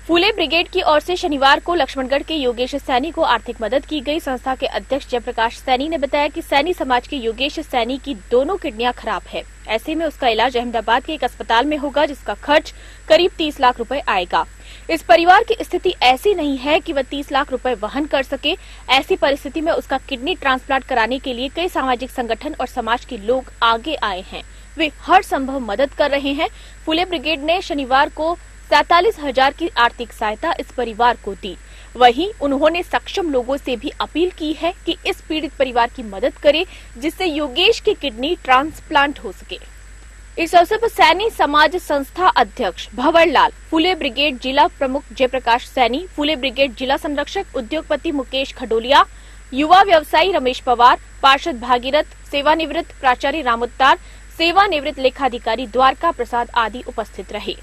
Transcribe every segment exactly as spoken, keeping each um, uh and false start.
फूले brigade की ओर से शनिवार को लक्ष्मणगढ़ के योगेश सैनी को आर्थिक मदद की गई। संस्था के अध्यक्ष जयप्रकाश सैनी ने बताया कि सैनी समाज के योगेश सैनी की दोनों किडनियां खराब है। ऐसे में उसका इलाज अहमदाबाद के एक अस्पताल में होगा, जिसका खर्च करीब तीस लाख रुपए आएगा। इस परिवार की स्थिति ऐसी नहीं है कि वह तीस लाख रुपए वहन कर सके। ऐसी परिस्थिति में उसका किडनी ट्रांसप्लांट कराने के लिए कई सामाजिक संगठन और समाज के लोग आगे आए हैं। वे हर संभव मदद कर रहे हैं। फूले ब्रिगेड ने शनिवार को सैतालीस हजार की आर्थिक सहायता इस परिवार को दी। वहीं उन्होंने सक्षम लोगों से भी अपील की है कि इस पीड़ित परिवार की मदद करें, जिससे योगेश की किडनी ट्रांसप्लांट हो सके। इस अवसर पर सैनी समाज संस्था अध्यक्ष भंवर लाल, फूले ब्रिगेड जिला प्रमुख जयप्रकाश सैनी, फूले ब्रिगेड जिला संरक्षक उद्योगपति मुकेश खडोलिया, युवा व्यवसायी रमेश पवार, पार्षद भागीरथ, सेवानिवृत्त प्राचार्य रामोत्तार, सेवानिवृत्त लेखाधिकारी द्वारका प्रसाद आदि उपस्थित रहे।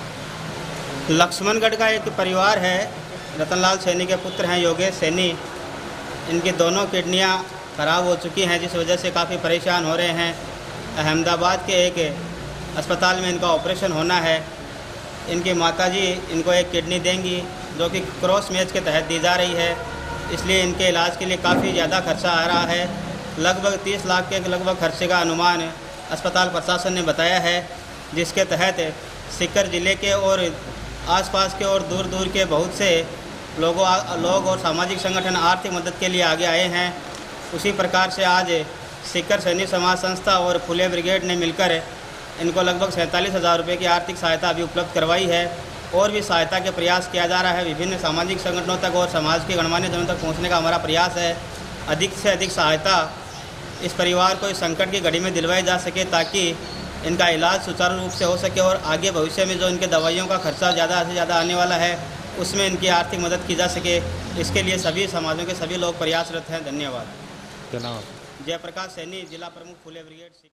लक्ष्मणगढ़ का एक परिवार है, रतनलाल सैनी के पुत्र हैं योगेश सैनी। इनकी दोनों किडनियां खराब हो चुकी हैं, जिस वजह से काफ़ी परेशान हो रहे हैं। अहमदाबाद के एक अस्पताल में इनका ऑपरेशन होना है। इनकी माताजी इनको एक किडनी देंगी, जो कि क्रॉस मैच के तहत दी जा रही है। इसलिए इनके इलाज के लिए काफ़ी ज़्यादा खर्चा आ रहा है। लगभग तीस लाख के लगभग खर्चे का अनुमान अस्पताल प्रशासन ने बताया है, जिसके तहत सीकर जिले के और आसपास के और दूर दूर के बहुत से लोगों लोग और सामाजिक संगठन आर्थिक मदद के लिए आगे आए हैं। उसी प्रकार से आज सीकर सैनी समाज संस्था और फूले ब्रिगेड ने मिलकर इनको लगभग सैंतालीस हज़ार रुपये की आर्थिक सहायता अभी उपलब्ध करवाई है। और भी सहायता के प्रयास किया जा रहा है। विभिन्न सामाजिक संगठनों तक और समाज के गणमान्य जनों तक पहुँचने का हमारा प्रयास है। अधिक से अधिक सहायता इस परिवार को इस संकट की घड़ी में दिलवाई जा सके, ताकि इनका इलाज सुचारू रूप से हो सके और आगे भविष्य में जो इनके दवाइयों का खर्चा ज़्यादा से ज़्यादा आने वाला है, उसमें इनकी आर्थिक मदद की जा सके। इसके लिए सभी समाजों के सभी लोग प्रयासरत हैं। धन्यवाद। क्या नाम? जयप्रकाश सैनी, जिला प्रमुख फूले ब्रिगेड।